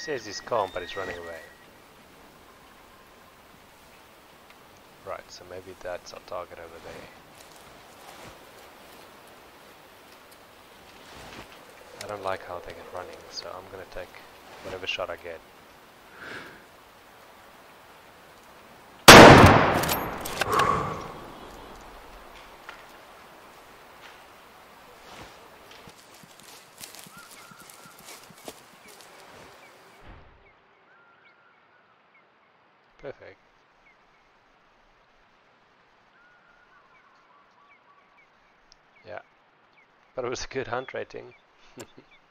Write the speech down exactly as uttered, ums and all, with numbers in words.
says he's calm, but he's running away. Right, so maybe that's our target over there. I don't like how they get running, so I'm gonna take whatever shot I get. Perfect. Yeah, but it was a good hunt rating.